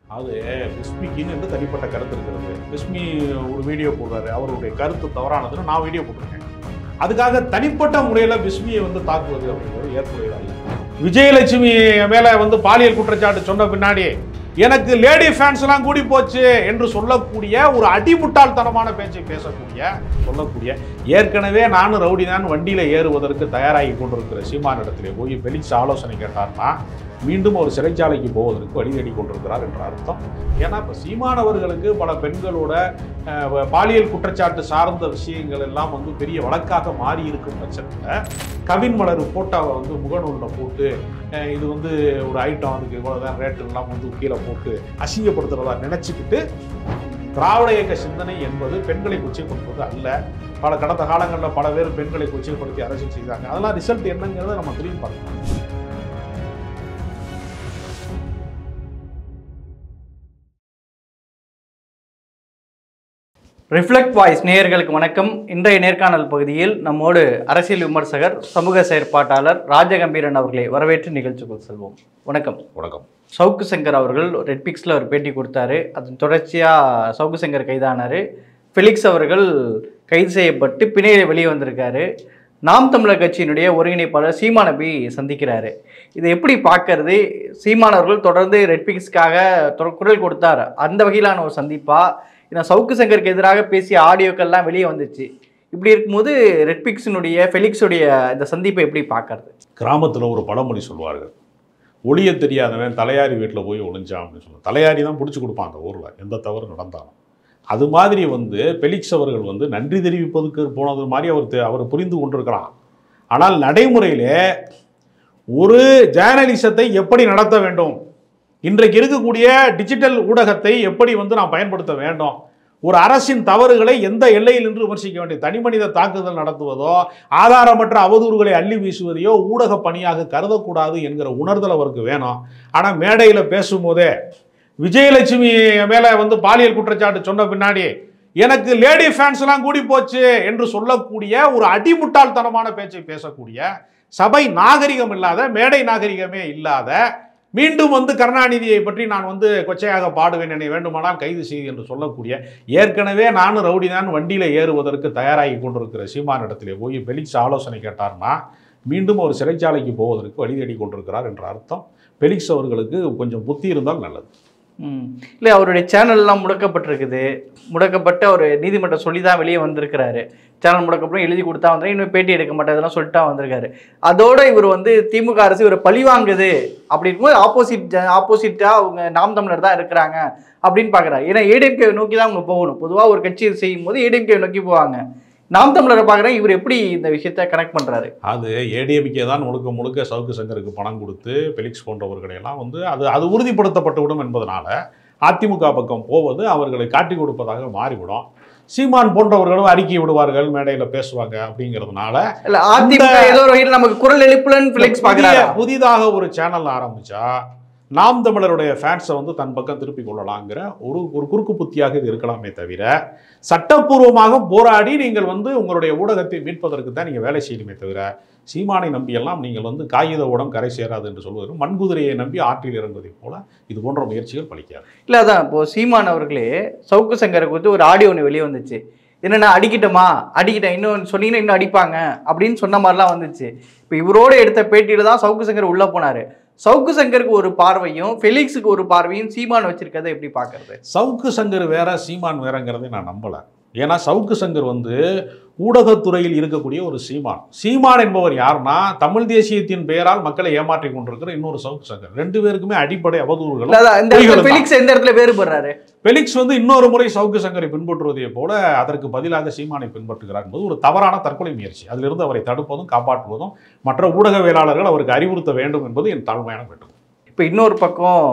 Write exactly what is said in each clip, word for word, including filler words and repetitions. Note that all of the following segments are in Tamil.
அது பிஸ்மிக்கின்னு என்று தனிப்பட்ட கருத்து இருக்கிறது. பிஸ்மி ஒரு வீடியோ போடுறாரு, அவருடைய கருத்து தவறானதுன்னு நான் வீடியோ போட்டிருக்கேன். அதுக்காக தனிப்பட்ட முறையில் பிஸ்மியை வந்து தாக்குவது அப்படிங்கிறது ஏற்புடையதாக. விஜயலட்சுமி மேலே வந்து பாலியல் குற்றச்சாட்டு சொன்ன பின்னாடி எனக்கு லேடி ஃபேன்ஸ் எல்லாம் கூடி போச்சு என்று சொல்லக்கூடிய ஒரு அடிமுட்டாள்தனமான பேச்சை பேசக்கூடிய சொல்லக்கூடிய ஏற்கனவே நானும் ரவுடி தான் வண்டியில் ஏறுவதற்கு தயாராகி கொண்டிருக்கிற சீமானிடத்திலே போய் பெலிக்ஸ் ஆலோசனை கேட்டார்னா மீண்டும் ஒரு சிறைச்சாலைக்கு போவதற்கு வழி தேடி கொண்டிருக்கிறார் என்ற அர்த்தம். ஏன்னா இப்போ சீமானவர்களுக்கு பல பெண்களோட பாலியல் குற்றச்சாட்டு சார்ந்த விஷயங்கள் எல்லாம் வந்து பெரிய வழக்காக மாறி இருக்கும் பட்சத்தில் கவின் மலர் போட்டோவை வந்து முகநூலில் போட்டு இது வந்து ஒரு ஐட்டம், அதுக்கு இவ்வளோதான் ரேட்டுலாம் வந்து கீழே போட்டு அசிங்கப்படுத்துறதா நினச்சிக்கிட்டு திராவிட இயக்க சிந்தனை என்பது பெண்களை கொச்சைப்படுத்துவது அல்ல. பல கடந்த காலங்களில் பல பேர் பெண்களை கொச்சைப்படுத்தி அரசியல் செய்தாங்க. அதெல்லாம் ரிசல்ட் என்னங்கிறத நம்ம திரும்பி பார்க்கணும். ரிஃப்ளெக்ட் வாய்ஸ் நேயர்களுக்கு வணக்கம். இன்றைய நேர்காணல் பகுதியில் நம்மோடு அரசியல் விமர்சகர், சமூக செயற்பாட்டாளர் ராஜகம்பீரன் அவர்களை வரவேற்று நிகழ்ச்சிக்குள் செல்வோம். வணக்கம். வணக்கம். சவுக்கு சங்கர் அவர்கள் ரெட்பிக்ஸில் ஒரு பேட்டி கொடுத்தாரு. அதன் தொடர்ச்சியாக சவுக்கு சங்கர் கைதானார். ஃபெலிக்ஸ் அவர்கள் கைது செய்யப்பட்டு பிணையில் வெளியே வந்திருக்காரு. நாம் தமிழர் கட்சியினுடைய ஒருங்கிணைப்பாளர் சீமானை போய் சந்திக்கிறாரு. இதை எப்படி பார்க்கறது? சீமானவர்கள் தொடர்ந்து ரெட்பிக்ஸ்க்காக குரல் கொடுத்தார். அந்த வகையிலான ஒரு சந்திப்பா? ஏன்னா சவுக்கு சங்கருக்கு எதிராக பேசிய ஆடியோக்கள்லாம் வெளியே வந்துச்சு. இப்படி இருக்கும்போது ரெட்பிக்ஸினுடைய ஃபெலிக்ஸுடைய இந்த சந்திப்பை எப்படி பார்க்கறது? கிராமத்தில் ஒரு பழமொழி சொல்வார்கள், ஒளிய தெரியாதவன் தலையாரி வீட்டில் போய் ஒளிஞ்சான் அப்படின்னு சொல்லுவாங்க. தலையாரி தான் பிடிச்சி கொடுப்பான் அந்த ஊரில், எந்த தவறு நடந்தாலும். அது மாதிரி வந்து ஃபெலிக்ஸ் அவர்கள் வந்து நன்றி தெரிவிப்பதுக்கு போனது மாதிரி அவர் அவர் புரிந்து கொண்டிருக்கிறான். ஆனால் நடைமுறையிலே ஒரு ஜேர்னலிசத்தை எப்படி நடத்த வேண்டும், இன்றைக்கு இருக்கக்கூடிய டிஜிட்டல் ஊடகத்தை எப்படி வந்து நாம் பயன்படுத்த வேண்டும், ஒரு அரசின் தவறுகளை எந்த எல்லையில் நின்று விமர்சிக்க வேண்டும், தனி மனித தாக்குதல் நடத்துவதோ ஆதாரமற்ற அவதூறுகளை அள்ளி வீசுவதையோ ஊடக பணியாக கருதக்கூடாது என்கிற உணர்தல் அவருக்கு வேணும். ஆனால் மேடையில் பேசும்போதே விஜயலட்சுமி மேலே வந்து பாலியல் குற்றச்சாட்டு சொன்ன பின்னாடி எனக்கு லேடி ஃபேன்ஸ் எல்லாம் கூடி போச்சு என்று சொல்லக்கூடிய ஒரு அடிமுட்டாள்தனமான பேச்சை பேசக்கூடிய, சபை நாகரிகம் இல்லாத, மேடை நாகரிகமே இல்லாத, மீண்டும் வந்து கருணாநிதியை பற்றி நான் வந்து கொச்சையாக பாடுவேன், என்னை வேண்டுமானால் கைது செய்து என்று சொல்லக்கூடிய, ஏற்கனவே நானும் ரவுடி தான் வண்டியில் ஏறுவதற்கு தயாராகி கொண்டிருக்கிற சீமானிடத்திலே போய் பெலிக்ஸ் ஆலோசனை கேட்டார்னா மீண்டும் ஒரு சிறைச்சாலைக்கு போவதற்கு வழி தேடி கொண்டிருக்கிறார் என்ற அர்த்தம். பெலிக்ஸ் அவர்களுக்கு கொஞ்சம் புத்தி இருந்தால் நல்லது. ம் இல்லை, அவருடைய சேனல்லாம் முடக்கப்பட்டிருக்குது. முடக்கப்பட்ட ஒரு நீதிமன்றம் சொல்லி தான் வெளியே வந்திருக்கிறாரு. சேனல் முடக்கப்படும் எழுதி கொடுத்தா வந்து இன்னும் பேட்டி எடுக்க மாட்டேன் இதெல்லாம் சொல்லிட்டா வந்திருக்காரு. அதோட இவர் வந்து திமுக அரசு இவர் பழி வாங்குது அப்படி இருக்கும்போது ஆப்போசிட் ஆப்போசிட்டாக அவங்க நாம் தமிழர் தான் இருக்கிறாங்க அப்படின்னு பார்க்குறாரு. ஏன்னா ஏடிஎம்கே நோக்கி தான் அவங்க போகணும். பொதுவாக ஒரு கட்சி செய்யும் போது ஏடிஎம்கே நோக்கி போவாங்க. நாம் தமிழரை பார்க்குறேன், இவர் எப்படி இந்த விஷயத்தை கனெக்ட் பண்ணுறாரு? அது ஏடிஎம்கே தான் முழுக்க முழுக்க சவுக்கு சங்கருக்கு பணம் கொடுத்து பெலிக்ஸ் போன்றவர்களையெல்லாம் வந்து அது அது உறுதிப்படுத்தப்பட்டுவிடும் என்பதனால அதிமுக பக்கம் போவது அவர்களை காட்டி கொடுப்பதாக மாறிவிடும். சீமான் போன்றவர்களும் அறிக்கை விடுவார்கள், மேடையில் பேசுவாங்க. அப்படிங்கிறதுனால இல்ல அதிமுக ஏதோ ஒரு வகையில் நமக்கு குரல் எழுப்புலன்னு ஃபிளெக்ஸ் பார்க்குறாரு. புதிதாக ஒரு சேனல் ஆரம்பிச்சா நாம் தமிழருடைய ஃபேன்ஸை வந்து தன் பக்கம் திருப்பி கொள்ளலாங்கிற ஒரு ஒரு குறுக்கு புத்தியாக இது இருக்கலாமே தவிர, சட்டப்பூர்வமாக போராடி நீங்கள் வந்து உங்களுடைய ஊடகத்தை மீட்பதற்கு தான் நீங்கள் வேலை செய்யணுமே தவிர, சீமானை நம்பியெல்லாம் நீங்கள் வந்து காகித ஊடம் கரை சேராது என்று சொல்வது மண்குதிரையை நம்பி ஆற்றில் இறங்குவதை போல இது போன்ற முயற்சிகள் பலிக்காது. இல்லை, அதான் இப்போது சீமான் அவர்களே சவுக்கு சங்கரை குறித்து ஒரு ஆடியோ ஒன்று வெளியே வந்துச்சு. என்னென்னா அடிக்கிட்டோமா அடிக்கிட்டேன், இன்னும் சொன்னீங்கன்னா இன்னும் அடிப்பாங்க அப்படின்னு சொன்ன மாதிரிலாம் வந்துச்சு. இப்போ இவரோடு எடுத்த பேட்டியில் தான் சவுக்கு சங்கர் உள்ளே போனார். சவுக்கு சங்கருக்கு ஒரு பார்வையும் ஃபெலிக்ஸுக்கு ஒரு பார்வையும் சீமான் வச்சிருக்கதை எப்படி பார்க்கறது? சவுக்கு சங்கர் வேற, சீமான் வேறங்கிறதை நான் நம்பலை. ஏன்னா சவுக்கு சங்கர் வந்து ஊடகத்துறையில் இருக்கக்கூடிய ஒரு சீமான். சீமான் என்பவர் யாருன்னா தமிழ் தேசியத்தின் பெயரால் மக்களை ஏமாற்றி கொண்டிருக்கிற இன்னொரு சவுக்கு சங்கர். ரெண்டு பேருக்குமே அடிப்படை அவதூறுகள். ஃபெலிக்ஸ் எந்த இடத்துல வேறுபடுறாரு? ஃபெலிக்ஸ் வந்து இன்னொரு முறை சவுக்கு சங்கரை பின்பற்றுவதை போல அதற்கு பதிலாக சீமானை பின்பற்றுகிறார் என்பது ஒரு தவறான தற்கொலை முயற்சி. அதிலிருந்து அவரை தடுப்பதும் காப்பாற்றுவதும் மற்ற ஊடகவியலாளர்கள் அவருக்கு அறிவுறுத்த வேண்டும் என்பது என் தாழ்மையான வேண்டுகோள். இப்போ இன்னொரு பக்கம்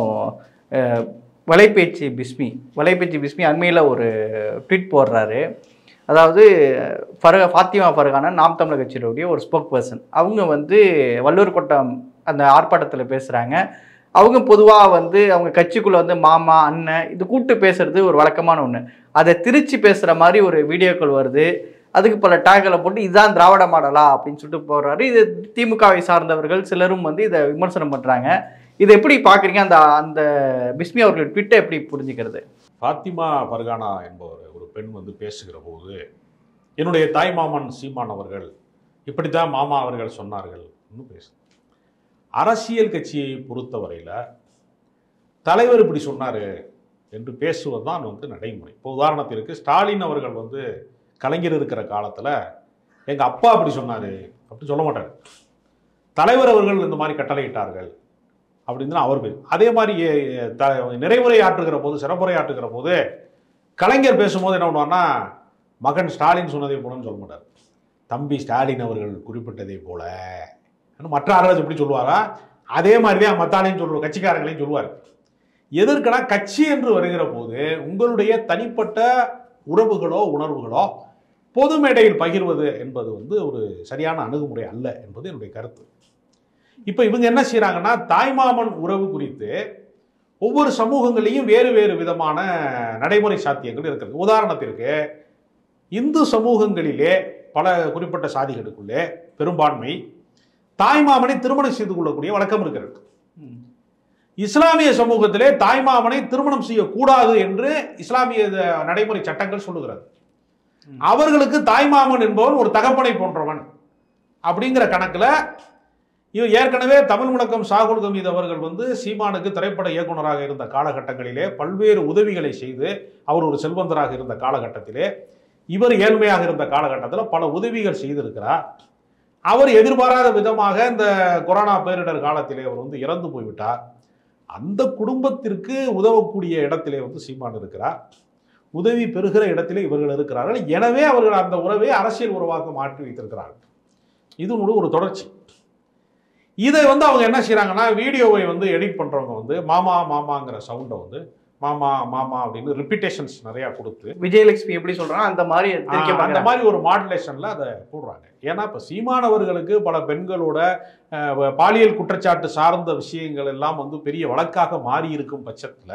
வலைபேச்சு பிஸ்மி வலைபேச்சு பிஸ்மி அண்மையில் ஒரு ட்வீட் போடுறாரு. அதாவது ஃபர்ஹா ஃபாத்திமா ஃபர்ஹானா நாம் தமிழர் கட்சியினுடைய ஒரு ஸ்போக் பர்சன். அவங்க வந்து வள்ளுவர் கோட்டம் அந்த ஆர்ப்பாட்டத்தில் பேசுகிறாங்க. அவங்க பொதுவாக வந்து அவங்க கட்சிக்குள்ளே வந்து மாமா அண்ணன் இது கூப்பிட்டு பேசுகிறது ஒரு வழக்கமான ஒன்று. அதை திருச்சி பேசுகிற மாதிரி ஒரு வீடியோக்கள் வருது. அதுக்கு பல டேக்களை போட்டு இதுதான் திராவிட மாடலா அப்படின்னு சொல்லிட்டு போடுறாரு. இது திமுகவை சார்ந்தவர்கள் சிலரும் வந்து இதை விமர்சனம் பண்ணுறாங்க. இதை எப்படி பார்க்குறீங்க? அந்த அந்த பிஸ்மி அவர்கள் ட்விட்டை எப்படி புரிஞ்சுக்கிறது? ஃபாத்திமா பர்கானா என்பவர் ஒரு பெண் வந்து பேசுகிற போது, என்னுடைய தாய் மாமன் சீமான் அவர்கள் இப்படித்தான் மாமா அவர்கள் சொன்னார்கள் பேசு. அரசியல் கட்சியை பொறுத்தவரையில் தலைவர் இப்படி சொன்னார் என்று பேசுவது தான் வந்து நடைமுறை. இப்போ உதாரணத்திற்கு ஸ்டாலின் அவர்கள் வந்து கலைஞர் இருக்கிற காலத்தில் எங்கள் அப்பா அப்படி சொன்னார் அப்படின்னு சொல்ல மாட்டார். தலைவர் அவர்கள் இந்த மாதிரி கட்டளையிட்டார்கள் அப்படின்னு தான் அவர் பேர். அதே மாதிரி த நிறைவுரை ஆற்றுகிற போது, சிறப்புரை ஆற்றுகிற போது கலைஞர் பேசும்போது என்ன பண்ணுவார்னா, மகன் ஸ்டாலின் சொன்னதை போலன்னு சொல்ல மாட்டார். தம்பி ஸ்டாலின் அவர்கள் குறிப்பிட்டதை போல மற்ற ஆளுநர் எப்படி சொல்லுவாரா, அதே மாதிரி தான் மத்தாலையும் சொல்லுவார், கட்சிக்காரங்களையும் சொல்லுவார். எதற்கனா கட்சி என்று வருகிற போது உங்களுடைய தனிப்பட்ட உறவுகளோ உணர்வுகளோ பொது மேடையில் பகிர்வது என்பது வந்து ஒரு சரியான அணுகுமுறை அல்ல என்பது என்னுடைய கருத்து. இப்போ இவங்க என்ன செய்கிறாங்கன்னா, தாய்மாமன் உறவு குறித்து ஒவ்வொரு சமூகங்களையும் வேறு வேறு விதமான நடைமுறை சாத்தியங்கள் இருக்கிறது. உதாரணத்திற்கு இந்து சமூகங்களிலே பல குறிப்பிட்ட சாதிகளுக்குள்ளே பெரும்பான்மை தாய்மாமனை திருமணம் செய்து கொள்ளக்கூடிய வழக்கம் இருக்கிறது. இஸ்லாமிய சமூகத்திலே தாய்மாமனை திருமணம் செய்யக்கூடாது என்று இஸ்லாமிய நடைமுறை சட்டங்கள் சொல்லுகிறது. அவர்களுக்கு தாய்மாமன் என்பவன் ஒரு தகப்பனை போன்றவன் அப்படிங்கிற கணக்கில் இவர் ஏற்கனவே தமிழ் முழக்கம் ஷாகுல் ஹமீது அவர்கள் வந்து சீமானுக்கு திரைப்பட இயக்குநராக இருந்த காலகட்டங்களிலே பல்வேறு உதவிகளை செய்து அவர் ஒரு செல்வந்தராக இருந்த காலகட்டத்திலே, இவர் ஏழ்மையாக இருந்த காலகட்டத்தில் பல உதவிகள் செய்திருக்கிறார். அவர் எதிர்பாராத விதமாக இந்த கொரோனா பேரிடர் காலத்திலே அவர் வந்து இறந்து போய்விட்டார். அந்த குடும்பத்திற்கு உதவக்கூடிய இடத்திலே வந்து சீமான் இருக்கிறார், உதவி பெறுகிற இடத்திலே இவர்கள் இருக்கிறார்கள். எனவே அவர்கள் அந்த உறவை அரசியல் உறவாக மாற்றி வைத்திருக்கிறார்கள். இது ஒரு தொடர்ச்சி. இதை வந்து அவங்க என்ன செய்யறாங்கன்னா, வீடியோவை வந்து எடிட் பண்றவங்க வந்து மாமா மாமாங்கிற சவுண்டை வந்து மாமா மாமா அப்படின்னு ரிப்பீட்டேஷன்ஸ் நிறைய கொடுத்து, விஜயலட்சுமி எப்படி சொல்றாங்க அந்த மாதிரி அந்த மாதிரி ஒரு மாடுலேஷன்ல அதை போடுறாங்க. ஏன்னா இப்ப சீமானவர்களுக்கு பல பெண்களோட பாலியல் குற்றச்சாட்டு சார்ந்த விஷயங்கள் எல்லாம் வந்து பெரிய வழக்காக மாறி இருக்கும் பட்சத்துல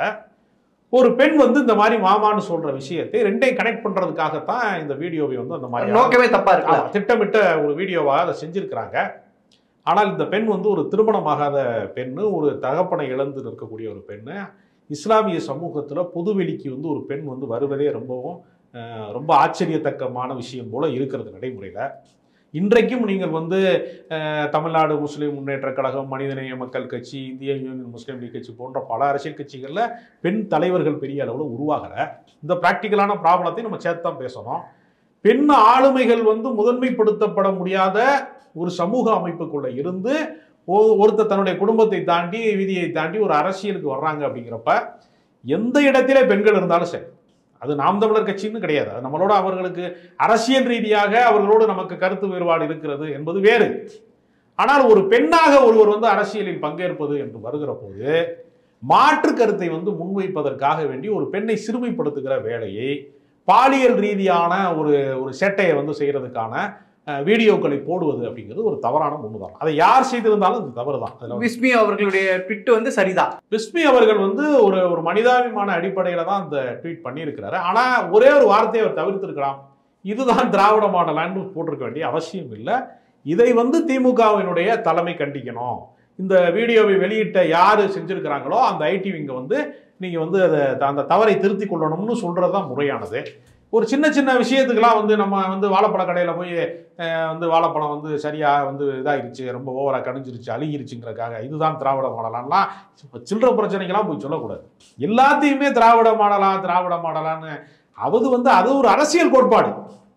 ஒரு பெண் வந்து இந்த மாதிரி மாமான்னு சொல்ற விஷயத்தை ரெண்டையும் கனெக்ட் பண்றதுக்காகத்தான் இந்த வீடியோவை வந்து அந்த மாதிரி நோக்கமே தப்பா இருக்கு, திட்டமிட்ட ஒரு வீடியோவாக அதை செஞ்சிருக்கிறாங்க. ஆனால் இந்த பெண் வந்து ஒரு திருமணமாகாத பெண்ணு, ஒரு தகப்பனை இழந்து நிற்கக்கூடிய ஒரு பெண்ணு, இஸ்லாமிய சமூகத்தில் பொதுவெளிக்கு வந்து ஒரு பெண் வந்து வருவதே ரொம்பவும் ரொம்ப ஆச்சரியத்தக்கமான விஷயம் போல இருக்கிறது நடைமுறையில். இன்றைக்கும் நீங்கள் வந்து தமிழ்நாடு முஸ்லீம் முன்னேற்ற கழகம், மனிதநேய மக்கள் கட்சி, இந்திய யூனியன் முஸ்லீம் லீக் கட்சி போன்ற பல அரசியல் கட்சிகளில் பெண் தலைவர்கள் பெரிய அளவில் உருவாகலை. இந்த ப்ராக்டிக்கலான ப்ராப்ளத்தை நம்ம சேர்த்து தான் பேசணும். பெண் ஆளுமைகள் வந்து முதன்மைப்படுத்தப்பட முடியாத ஒரு சமூக அமைப்புக்குள்ள இருந்து ஒருத்தர் தன்னுடைய குடும்பத்தை தாண்டி விதியை தாண்டி ஒரு அரசியலுக்கு வர்றாங்க. அப்படிங்கிறப்ப எந்த இடத்திலே பெண்கள் இருந்தாலும் சரி, அது நாம் தமிழர் கட்சின்னு கிடையாது, அது நம்மளோட அவர்களுக்கு அரசியல் ரீதியாக அவர்களோடு நமக்கு கருத்து வேறுபாடு இருக்கிறது என்பது வேறு. ஆனால் ஒரு பெண்ணாக ஒருவர் வந்து அரசியலில் பங்கேற்பது என்று வருகிற போது மாற்று கருத்தை வந்து முன்வைப்பதற்காக வேண்டி ஒரு பெண்ணை சிறுமைப்படுத்துகிற வேலையை, பாலியல் ரீதியான ஒரு ஒரு சேட்டையை வந்து செய்யறதுக்கான வீடியோக்களை போடுவது அப்படிங்கிறது ஒரு தவறான முன்னுதாரணம். அதை யார் செய்திருந்தாலும் இது தவறு தான். பிஸ்மி அவர்களுடைய ட்வீட் வந்து சரிதான். பிஸ்மி அவர்கள் வந்து ஒரு ஒரு மனிதாபிமான அடிப்படையில தான் அந்த ட்வீட் பண்ணியிருக்கிறாரு. ஆனா ஒரே ஒரு வார்த்தையை அவர் தவிர்த்திருக்கலாம், இதுதான் திராவிட மாடலான்னு போட்டிருக்க வேண்டிய அவசியம் இல்லை. இதை வந்து திமுகவினுடைய தலைமை கண்டிக்கணும். இந்த வீடியோவை வெளியிட்ட யாரு செஞ்சிருக்கிறாங்களோ அந்த ஐடி விங்க வந்து நீங்க வந்து அதை அந்த தவறை திருத்தி கொள்ளணும்னு சொல்றதுதான் முறையானது. ஒரு சின்ன சின்ன விஷயத்துக்கெல்லாம் வந்து நம்ம வந்து வாழைப்பழ கடையில் போய் வந்து வாழைப்பழம் வந்து சரியாக வந்து இதாகிருச்சு, ரொம்ப ஓவராக கணிஞ்சிருச்சு, அழுகிருச்சுங்கிறக்காக இதுதான் திராவிட மாடலான்லாம் சில்லற பிரச்சனைக்கெல்லாம் போய் சொல்லக்கூடாது. எல்லாத்தையுமே திராவிட மாடலா திராவிட மாடலான்னு அது வந்து அது ஒரு அரசியல் கோட்பாடு.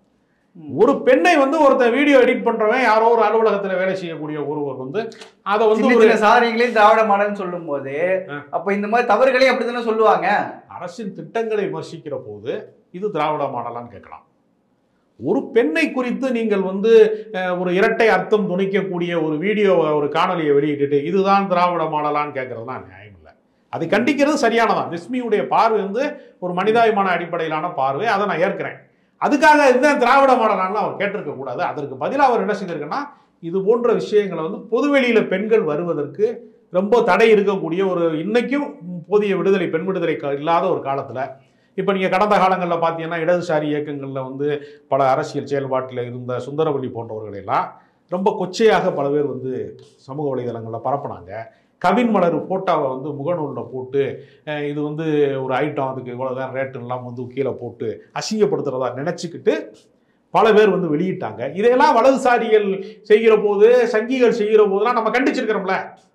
ஒரு பெண்ணை வந்து ஒருத்தர் வீடியோ எடிட் பண்றவன் யாரோ ஒரு அலுவலகத்துல வேலை செய்யக்கூடிய ஒருவர் வந்து அதை வந்து ஒரு சாதனைகளையும் திராவிட மாடல்னு சொல்லும் போது அப்ப இந்த மாதிரி தவறுகளையும் அப்படித்தானே சொல்லுவாங்க. அரசின் திட்டங்களை விமர்சிக்கிற போது இது திராவிட மாடலான்னு கேட்கலாம். ஒரு பெண்ணை குறித்து நீங்கள் வந்து ஒரு இரட்டை அர்த்தம் துணிக்கக்கூடிய ஒரு வீடியோ ஒரு காணொலியை வெளியிட்டு இதுதான் திராவிட மாடலான்னு கேட்கறதுலாம் நியாயம் இல்லை. அதை கண்டிக்கிறது சரியானதான். பிஸ்மியுடைய பார்வை வந்து ஒரு மனிதாபிமான அடிப்படையிலான பார்வை, அதை நான் ஏற்கிறேன். அதுக்காக இதுதான் திராவிட மாடலான்னு அவர் கேட்டிருக்க கூடாது. அதற்கு பதிலாக அவர் என்ன செஞ்சிருக்குன்னா, இது போன்ற விஷயங்களை வந்து பொதுவெளியில பெண்கள் வருவதற்கு ரொம்ப தடை இருக்கக்கூடிய ஒரு இன்னைக்கும் போதிய விடுதலை பெண் விடுதலை இல்லாத ஒரு காலத்துல இப்போ நீங்கள் கடந்த காலங்களில் பார்த்தீங்கன்னா இடதுசாரி இயக்கங்களில் வந்து பல அரசியல் செயல்பாட்டில் இருந்த சுந்தரவல்லி போன்றவர்களெல்லாம் ரொம்ப கொச்சையாக பல பேர் வந்து சமூக வலைதளங்களில் பரப்புனாங்க. கவின் மலர் போட்டோவை வந்து முகநூலில் போட்டு இது வந்து ஒரு ஐட்டம், அதுக்கு இவ்வளோதான் ரேட்டுலாம் வந்து கீழே போட்டு அசிங்கப்படுத்துறதா நினச்சிக்கிட்டு பல பேர் வந்து வெளியிட்டாங்க. இதையெல்லாம் வலதுசாரிகள் செய்கிற போது, சங்கிகள் செய்கிற போதுலாம் நம்ம கண்டிச்சிருக்கிறோம்ல.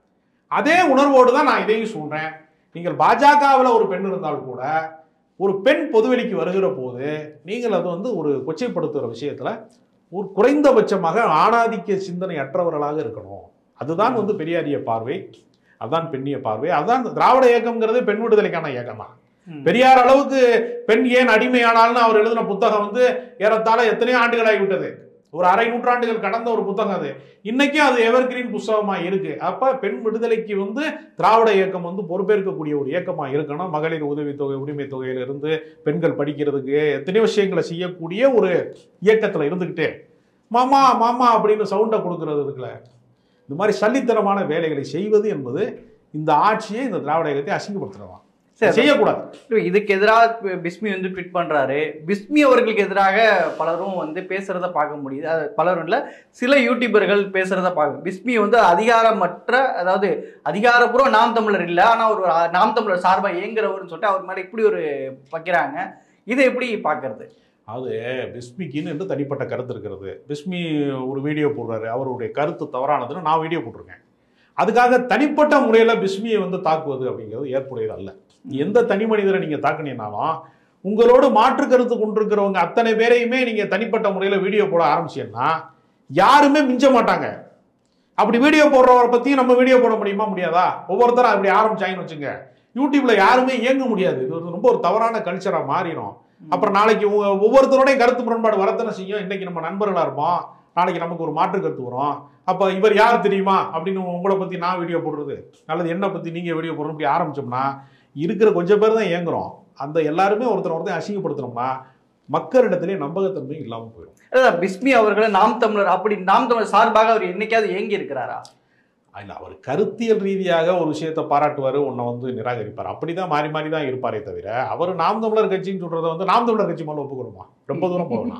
அதே உணர்வோடு தான் நான் இதையும் சொல்கிறேன். நீங்கள் பாஜகவில் ஒரு பெண் இருந்தால் கூட ஒரு பெண் பொதுவெளிக்கு வருகிற போது நீங்கள் அது வந்து ஒரு கொச்சைப்படுத்துகிற விஷயத்தில் ஒரு குறைந்தபட்சமாக ஆணாதிக்க சிந்தனை அற்றவர்களாக இருக்கணும். அதுதான் வந்து பெரியாரிய பார்வை, அதுதான் பெண்ணிய பார்வை, அதுதான் திராவிட இயக்கம்ங்கிறது பெண் விடுதலைக்கான இயக்கம் தான். பெரியார் அளவுக்கு பெண் ஏன் அடிமையானால்னு அவர் எழுதின புத்தகம் வந்து ஏறத்தாழ எத்தனையோ ஆண்டுகள் ஆகிவிட்டது. ஒரு அரை நூற்றாண்டுகள் கடந்த ஒரு புத்தகம் அது. இன்னைக்கும் அது எவர் கிரீன் புத்தகமா இருக்கு. அப்ப பெண் விடுதலைக்கு வந்து திராவிட இயக்கம் வந்து பொறுப்பேற்கக்கூடிய ஒரு இயக்கமா இருக்கணும். மகளிர் உதவித்தொகை, உரிமை தொகையிலிருந்து பெண்கள் படிக்கிறதுக்கு எத்தனையோ விஷயங்களை செய்யக்கூடிய ஒரு இயக்கத்துல இருந்துகிட்டே மாமா மாமா அப்படின்னு சவுண்டை கொடுக்கறது இருக்குல்ல, இந்த மாதிரி சல்லித்தனமான வேலைகளை செய்வது என்பது இந்த ஆட்சியை, இந்த திராவிட இயக்கத்தை அசிங்கப்படுத்துறதான், செய்யக்கூடாது. இதுக்கு எதிராக பிஸ்மி வந்து ட்வீட் பண்றாரு. பிஸ்மி அவர்களுக்கு எதிராக பலரும் வந்து பேசுறத பார்க்க முடியுது. அது பலரும் இல்ல, சில யூடியூபர்கள் பேசுறத பார்க்க. பிஸ்மி வந்து அதிகாரமற்ற, அதாவது அதிகாரப்பூர்வ நாம் தமிழர் இல்லை, ஆனா ஒரு நாம் தமிழர் சார்பா இயங்குறவர்னு சொல்லிட்டு அவர் மேல இப்படி ஒரு வைக்கிறாங்க. இதை எப்படி பார்க்கறது? அது பிஸ்மிக்குன்னு என்று தனிப்பட்ட கருத்து இருக்கிறது. பிஸ்மி ஒரு வீடியோ போடுறாரு, அவருடைய கருத்து தவறானதுன்னு நான் வீடியோ போட்டிருக்கேன். அதுக்காக தனிப்பட்ட முறையில் பிஸ்மியை வந்து தாக்குவது அப்படிங்கிறது ஏற்புடையது அல்ல. எந்த தனி மனிதரை நீங்கள் தாக்குனீங்கன்னாலும் உங்களோடு மாற்று கருத்து கொண்டிருக்கிறவங்க அத்தனை பேரையுமே நீங்கள் தனிப்பட்ட முறையில் வீடியோ போட ஆரம்பிச்சீங்கன்னா யாருமே மிஞ்ச மாட்டாங்க. அப்படி வீடியோ போடுறவரை பற்றி நம்ம வீடியோ போட முடியுமா? முடியாதா? ஒவ்வொருத்தரும் அப்படி ஆரம்பிச்சாங்கன்னு வச்சுங்க, யூடியூப்ல யாருமே இயங்க முடியாது. இது வந்து ரொம்ப ஒரு தவறான கல்ச்சராக மாறிடும். அப்புறம் நாளைக்கு ஒவ்வொருத்தரோடையும் கருத்து முரண்பாடு வரத்தானே செய்யும். இன்னைக்கு நம்ம நண்பர்களாக இருப்போம், நாளைக்கு நமக்கு ஒரு மாற்று கருத்து வரும். அப்போ இவர் யார் தெரியுமா அப்படின்னு உங்களை பற்றி நான் வீடியோ போடுறது, அல்லது என்னை பற்றி நீங்கள் வீடியோ போடுறது, இப்படி ஆரம்பிச்சோம்னா இருக்கிற கொஞ்சம் பேர் தான் இயங்குறோம். அந்த எல்லாருமே ஒருத்தர் ஒருத்தர் அசிங்கப்படுத்துறோம்னா மக்களிடத்திலே நம்பகத்தன்மை இல்லாமல் போயிடும். பிஸ்மி அவர்களை நாம் தமிழர் அப்படி நாம் தமிழர் சார்பாக அவர் என்னைக்காவது இயங்கி இருக்கிறாரா? இல்லை, அவர் கருத்தியல் ரீதியாக ஒரு விஷயத்தை பாராட்டுவார், உன்னை வந்து நிராகரிப்பார். அப்படிதான் மாறி மாறி தான் இருப்பாரே தவிர அவர் நாம் தமிழர் கட்சின்னு சொல்றதை வந்து நாம் தமிழர் கட்சி மேலே ஒப்புக்கொள்ளுமா? ரொம்ப தூரம் போகலாம்.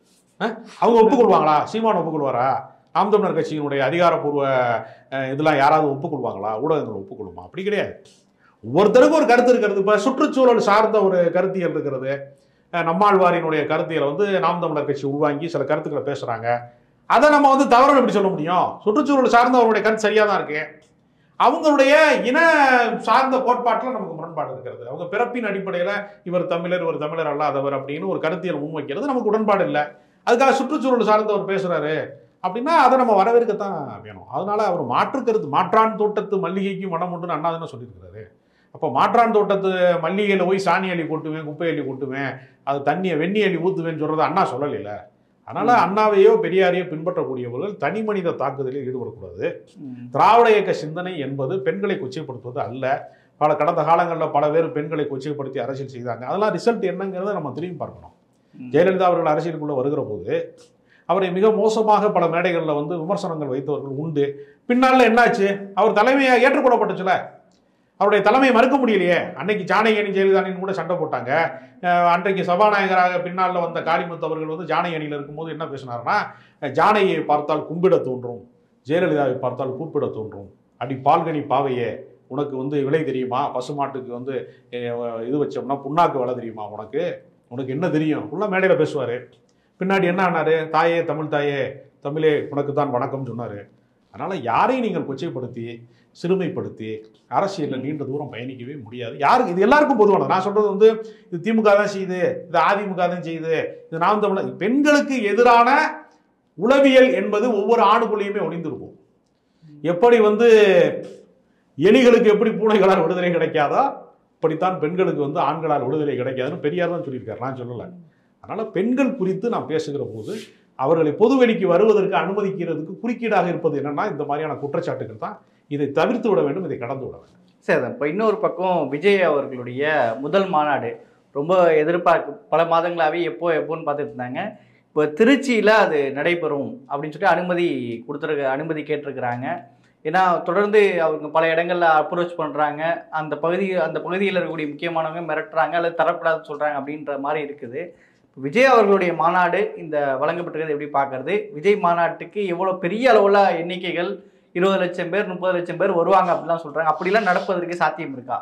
அவங்க ஒப்புக்கொள்வாங்களா? சீமான் ஒப்புக்கொள்வாரா? நாம் தமிழர் கட்சியினுடைய அதிகாரப்பூர்வ இதெல்லாம் யாராவது ஒப்புக்கொள்வாங்களா? ஊடகங்கள் ஒப்புக்கொள்ளுமா? அப்படி கிடையாது. ஒவ்வொருத்தருக்கும் ஒரு கருத்து இருக்கிறது. இப்போ சுற்றுச்சூழல் சார்ந்த ஒரு கருத்தியல் இருக்கிறது. நம்மாழ்வாரினுடைய கருத்தியலை வந்து நாம் தமிழர் கட்சி உள்வாங்கி சில கருத்துக்களை பேசுறாங்க. அதை நம்ம வந்து தவறு எப்படி சொல்ல முடியும்? சுற்றுச்சூழல் சார்ந்த அவருடைய கருத்து சரியா தான் இருக்கு. அவங்களுடைய இன சார்ந்த கோட்பாட்டில் நமக்கு முரண்பாடு இருக்கிறது. அவங்க பிறப்பின் அடிப்படையில் இவர் தமிழர், இவர் தமிழர் அல்லாதவர் அப்படின்னு ஒரு கருத்தியல் முன்வைக்கிறது நமக்கு உடன்பாடு இல்லை. அதுக்காக சுற்றுச்சூழல் சார்ந்தவர் பேசுறாரு அப்படின்னா அதை நம்ம வரவேற்கத்தான் வேணும். அதனால அவர் மாற்று கருத்து, மாற்றான் தோட்டத்து மல்லிகைக்கு மனம் உண்டுன்னு அண்ணா தானே சொல்லியிருக்கிறாரு. அப்போ மாற்றான் தோட்டத்து மல்லிகையில் போய் சாணி அள்ளி கொட்டுவேன், குப்பை அள்ளி கொட்டுவேன், அது தண்ணியை வெண்ணி அள்ளி ஊற்றுவேன்னு சொல்றது அண்ணா சொல்லலைல. அதனால அண்ணாவையோ பெரியாரையோ பின்பற்றக்கூடியவர்கள் தனி மனித தாக்குதலில் ஈடுபடக்கூடாது. திராவிட இயக்க சிந்தனை என்பது பெண்களை கொச்சைப்படுத்துவது அல்ல. பல கடந்த காலங்களில் பல பேர் பெண்களை கொச்சைப்படுத்தி அரசியல் செய்தாங்க. அதெல்லாம் ரிசல்ட் என்னங்கிறத நம்ம திரும்பி பார்க்கணும். ஜெயலலிதா அவர்கள் அரசியலுக்குள்ள வருகிற போது அவரை மிக மோசமாக பல மேடைகளில் வந்து விமர்சனங்கள் வைத்தவர்கள் உண்டு. பின்னால என்னாச்சு? அவர் தலைமையை ஏற்றுக்கொள்ளப்பட்டுச்சுல, அவருடைய தலைமையை மறுக்க முடியலையே. அன்னைக்கு ஜானகி அணி ஜெயலலிதா கூட சண்டை போட்டாங்க. அன்றைக்கு சபாநாயகராக பின்னால் வந்த காளிமுத்து அவர்கள் வந்து ஜானகி அணியில் இருக்கும்போது என்ன பேசினார்னா, ஜானகியை பார்த்தால் கும்பிட தோன்றும், ஜெயலலிதாவை பார்த்தால் கூப்பிட தோன்றும், அடி பால்கனி பாவையே உனக்கு வந்து விலை தெரியுமா? பசுமாட்டுக்கு வந்து இது வச்சோம்னா புண்ணாக்கு விலை தெரியுமா? உனக்கு உனக்கு என்ன தெரியும்? உள்ள மேடையில் பேசுவார். பின்னாடி என்ன ஆனாரு? தாயே, தமிழ் தாயே, தமிழே உனக்கு தான் வணக்கம் சொன்னார். அதனால் யாரையும் நீங்கள் கொச்சைப்படுத்தி சிறுமைப்படுத்தி அரசியலில் நீண்ட தூரம் பயணிக்கவே முடியாது. யாருக்கு இது எல்லாருக்கும் பொதுவானது. நான் சொல்றது வந்து இது திமுக தான் செய்யுது, இது அதிமுக தான் செய்யுது, இது நாம் தமிழர். பெண்களுக்கு எதிரான உளவியல் என்பது ஒவ்வொரு ஆணுக்குள்ளேயுமே ஒளிந்திருக்கும். எப்படி வந்து எலிகளுக்கு எப்படி பூனைகளால் விடுதலை கிடைக்காதோ அப்படித்தான் பெண்களுக்கு வந்து ஆண்களால் விடுதலை கிடைக்காதுன்னு பெரியார் தான் சொல்லியிருக்காரு, நான் சொல்லலை. அதனால பெண்கள் குறித்து நான் பேசுகிற போது அவர்களை பொதுவெளிக்கு வருவதற்கு அனுமதிக்கிறதுக்கு குறுக்கீடாக இருப்பது என்னன்னா இந்த மாதிரியான குற்றச்சாட்டுகள் தான். இதை தவிர்த்து விட வேண்டும், இதை கடந்து விட வேண்டும். சரி, இப்போ இன்னொரு பக்கம் விஜய் அவர்களுடைய முதல் மாநாடு ரொம்ப எதிர்பார்க்கு பல மாதங்களாகவே எப்போ எப்போன்னு பார்த்துட்டு இருந்தாங்க. இப்போ திருச்சியில் அது நடைபெறும் அப்படின்னு சொல்லிட்டு அனுமதி கொடுத்துருக்க அனுமதி கேட்டிருக்கிறாங்க. ஏன்னா தொடர்ந்து அவங்க பல இடங்களில் அப்ரோச் பண்ணுறாங்க, அந்த பகுதி அந்த பகுதியில் இருக்கக்கூடிய முக்கியமானவங்க மிரட்டுறாங்க அல்லது தரக்கூடாதுன்னு சொல்கிறாங்க அப்படின்ற மாதிரி இருக்குது. விஜய் அவர்களுடைய மாநாடு இந்த வழங்கப்பட்டிருக்கிறது எப்படி பார்க்கறது? விஜய் மாநாட்டுக்கு எவ்வளோ பெரிய அளவில் எண்ணிக்கைகள் இருபது லட்சம் பேர் முப்பது லட்சம் பேர் வருவாங்க அப்படிலாம் சொல்றாங்க. அப்படிலாம் நடப்பதற்கு சாத்தியம் இருக்கா?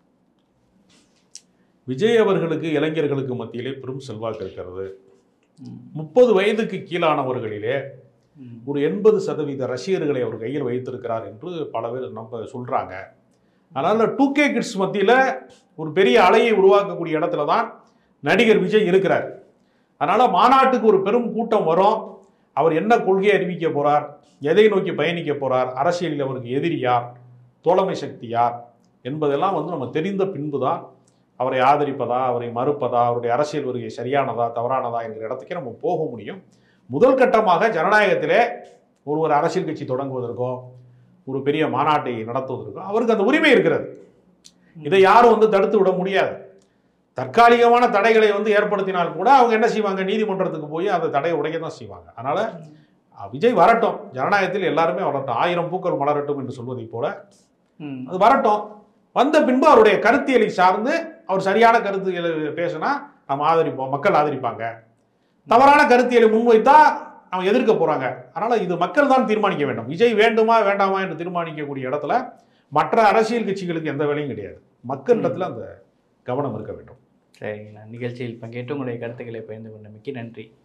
விஜய் அவர்களுக்கு இளைஞர்களுக்கு மத்தியிலே பெரும் செல்வாக்கு இருக்கிறது. முப்பது வயதுக்கு கீழானவர்களிலே ஒரு எண்பது சதவீத ரசிகர்களை அவர் கையில் வைத்திருக்கிறார் என்று பல பேர் நம்ம சொல்றாங்க. அதனால டூ கே கிட்ஸ் மத்தியில் ஒரு பெரிய அலையை உருவாக்கக்கூடிய இடத்துல தான் நடிகர் விஜய் இருக்கிறார். அதனால மாநாட்டுக்கு ஒரு பெரும் கூட்டம் வரும். அவர் என்ன கொள்கையை அறிவிக்க போறார், எதை நோக்கி பயணிக்க போறார், அரசியலில் அவருக்கு எதிரி யார், தோழமை சக்தி யார் என்பதெல்லாம் வந்து நம்ம தெரிந்த பின்புதான் அவரை ஆதரிப்பதா, அவரை மறுப்பதா, அவருடைய அரசியல் வருகை சரியானதா தவறானதா என்கிற இடத்துக்கே நம்ம போக முடியும். முதல் கட்டமாக ஜனநாயகத்திலே ஒரு ஒரு அரசியல் கட்சி தொடங்குவதற்கோ ஒரு பெரிய மாநாட்டை நடத்துவதற்கோ அவருக்கு அந்த உரிமை இருக்கிறது. இதை யாரும் வந்து தடுத்து விட முடியாது. தற்காலிகமான தடைகளை வந்து ஏற்படுத்தினால் கூட அவங்க என்ன செய்வாங்க, நீதிமன்றத்துக்கு போய் அந்த தடையை உடைக்க தான் செய்வாங்க. அதனால விஜய் வரட்டும், ஜனநாயகத்தில் எல்லாருமே வரட்டும், ஆயிரம் பூக்கள் மலரட்டும் என்று சொல்வதை போல அது வரட்டும். வந்த பின்பு அவருடைய கருத்தியலை சார்ந்து அவர் சரியான கருத்துக்களை பேசினா நம்ம ஆதரிப்போம், மக்கள் ஆதரிப்பாங்க. தவறான கருத்தியலை முன்வைத்தா அவங்க எதிர்க்க போறாங்க. அதனால இது மக்கள் தான் தீர்மானிக்க வேண்டும். விஜய் வேண்டுமா வேண்டாமா என்று தீர்மானிக்கக்கூடிய இடத்துல மற்ற அரசியல் கட்சிகளுக்கு எந்த வேலையும் கிடையாது. மக்களிடத்துல அந்த கவனம் இருக்க வேண்டும். சரிங்கண்ணா, நிகழ்ச்சியில் பங்கேற்று உங்களுடைய கருத்துக்களை பகிர்ந்து கொண்டமைக்கு நன்றி.